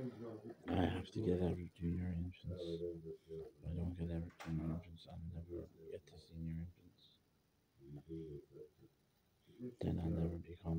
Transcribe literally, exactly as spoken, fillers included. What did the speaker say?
I have to get out of junior infants. If I don't get out of junior infants, I'll never get to senior infants. Then I'll never become